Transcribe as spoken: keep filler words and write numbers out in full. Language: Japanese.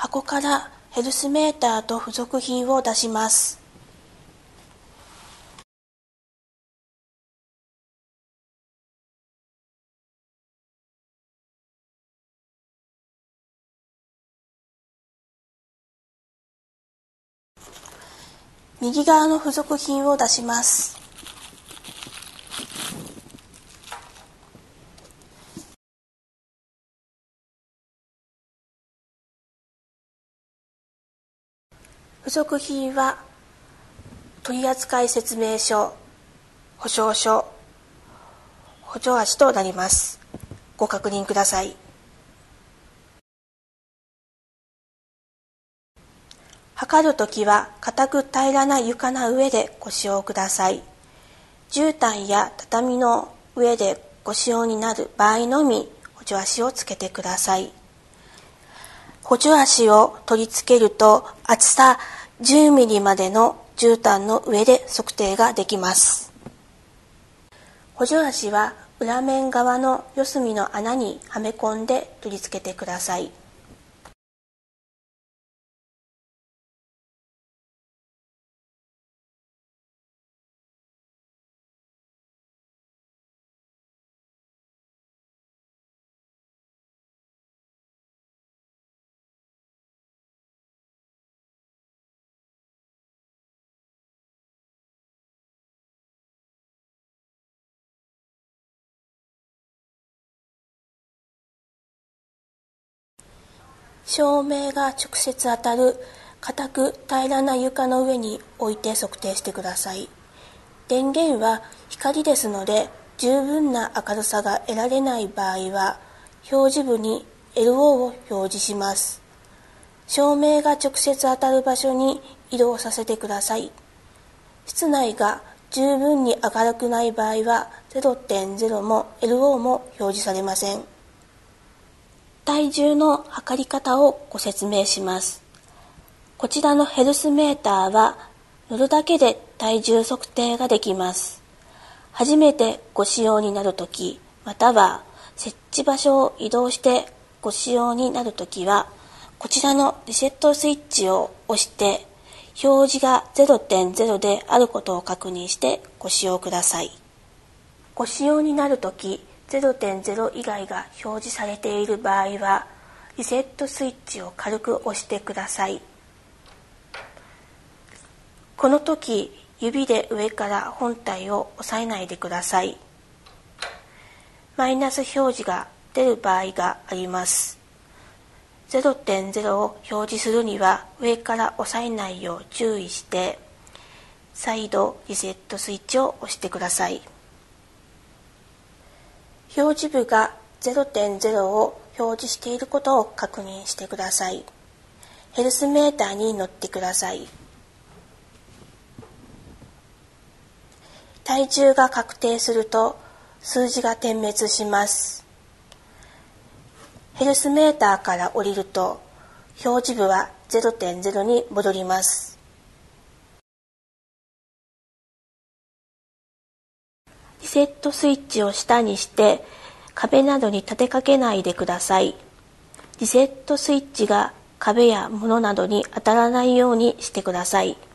箱からヘルスメーターと付属品を出します。右側の付属品を出します。付属品は取扱説明書、保証書、補助足となります。ご確認ください。測るときは固く平らな床の上でご使用ください。絨毯や畳の上でご使用になる場合のみ補助足をつけてください。補助足を取り付けると厚さじゅうミリまでの絨毯の上で測定ができます。補助足は裏面側の四隅の穴にはめ込んで取り付けてください。照明が直接当たる固く平らな床の上に置いて測定してください。電源は光ですので十分な明るさが得られない場合は表示部に エルオー を表示します。照明が直接当たる場所に移動させてください。室内が十分に明るくない場合は ゼロてんゼロ も エルオー も表示されません。体重の測り方をご説明します。こちらのヘルスメーターは乗るだけで体重測定ができます。初めてご使用になるとき、または設置場所を移動してご使用になるときは、こちらのリセットスイッチを押して表示が ゼロてんゼロ であることを確認してご使用ください。ご使用になるとき、ゼロてんゼロ 以外が表示されている場合は、リセットスイッチを軽く押してください。この時、指で上から本体を押さえないでください。マイナス表示が出る場合があります。ゼロてんゼロ を表示するには上から押さえないよう注意して、再度リセットスイッチを押してください。表示部が ゼロてんゼロ を表示していることを確認してください。ヘルスメーターに乗ってください。体重が確定すると数字が点滅します。ヘルスメーターから降りると表示部は ゼロてんゼロ に戻ります。リセットスイッチを下にして壁などに立てかけないでください。リセットスイッチが壁や物などに当たらないようにしてください。